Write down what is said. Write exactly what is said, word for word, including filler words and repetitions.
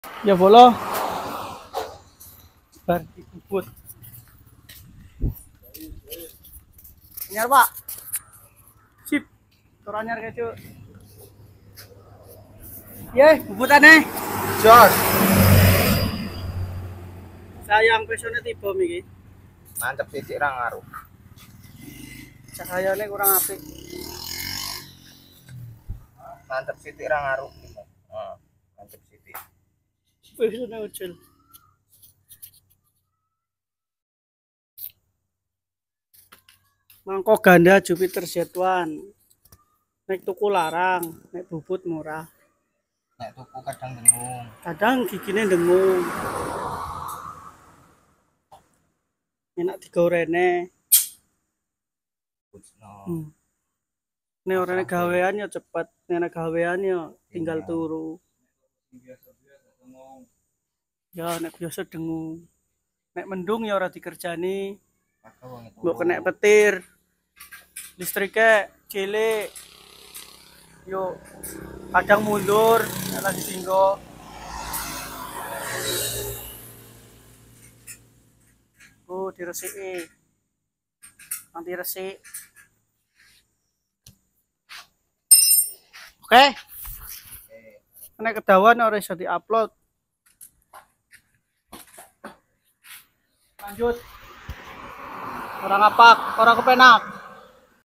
Ya bola bar dibubut. Anyar, Pak. Sip. Tur anyar kecu. Ye, bubutane. Jos, Sayang pesone tiba iki. mantep titik ra ngaruh. Cahayane kurang apik. Mantep titik ra ngaruh. Heeh, mantep titik. Pesone ucul. Mangkok ganda Jupiter Z satu. Nek tuku larang, nek bubut murah. Nek tuku kadang dengung. Kadang gigine dengung. Enak digorene. Busno. Hmm. Nek orane gawean ya cepet, nek gawean ya tinggal Iya. turu. Ya nek biasa dengung. Nek mendung ya ora dikerjani. Kadang wong itu. Mbok kena petir. Listriknya cilik. Yuk kadang mundur nek lagi singgo. Oh, diresiki. Nanti resik. Oke. Nek kedawan ora iso diupload. Lanjut. Orang ngapak, orang kepenak.